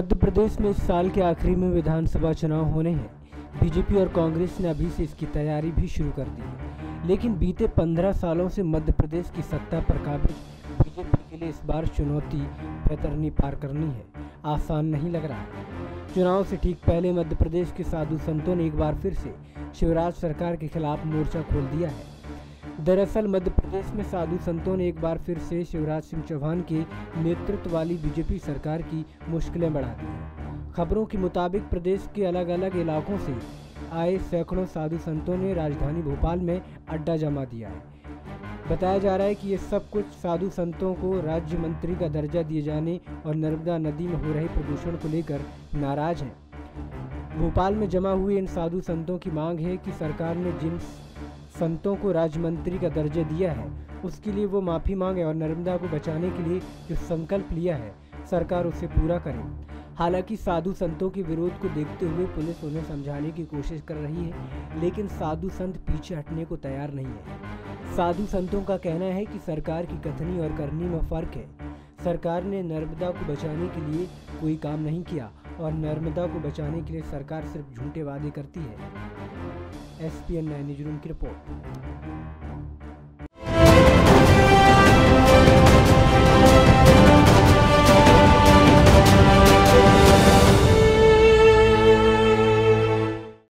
मध्य प्रदेश में इस साल के आखिरी में विधानसभा चुनाव होने हैं। बीजेपी और कांग्रेस ने अभी से इसकी तैयारी भी शुरू कर दी है, लेकिन बीते 15 सालों से मध्य प्रदेश की सत्ता पर काबिज बीजेपी के लिए इस बार चुनौती पैतरनी पार करनी है। आसान नहीं लग रहा है। चुनाव से ठीक पहले मध्य प्रदेश के साधु संतों ने एक बार फिर से शिवराज सरकार के खिलाफ मोर्चा खोल दिया है। दरअसल मध्य प्रदेश में साधु संतों ने एक बार फिर से शिवराज सिंह चौहान के नेतृत्व वाली बीजेपी सरकार की मुश्किलें बढ़ा दी हैं। खबरों के मुताबिक प्रदेश के अलग अलग इलाकों से आए सैकड़ों साधु संतों ने राजधानी भोपाल में अड्डा जमा दिया है। बताया जा रहा है कि ये सब कुछ साधु संतों को राज्य मंत्री का दर्जा दिए जाने और नर्मदा नदी में हो रहे प्रदूषण को लेकर नाराज हैं। भोपाल में जमा हुए इन साधु संतों की मांग है कि सरकार ने जिन संतों को राज्य मंत्री का दर्जा दिया है उसके लिए वो माफ़ी मांगे और नर्मदा को बचाने के लिए जो संकल्प लिया है सरकार उसे पूरा करे। हालांकि साधु संतों के विरोध को देखते हुए पुलिस उन्हें समझाने की कोशिश कर रही है, लेकिन साधु संत पीछे हटने को तैयार नहीं है। साधु संतों का कहना है कि सरकार की कथनी और करनी में फ़र्क है। सरकार ने नर्मदा को बचाने के लिए कोई काम नहीं किया और नर्मदा को बचाने के लिए सरकार सिर्फ झूठे वादे करती है। SPN 9 न्यूज़ रूम की रिपोर्ट।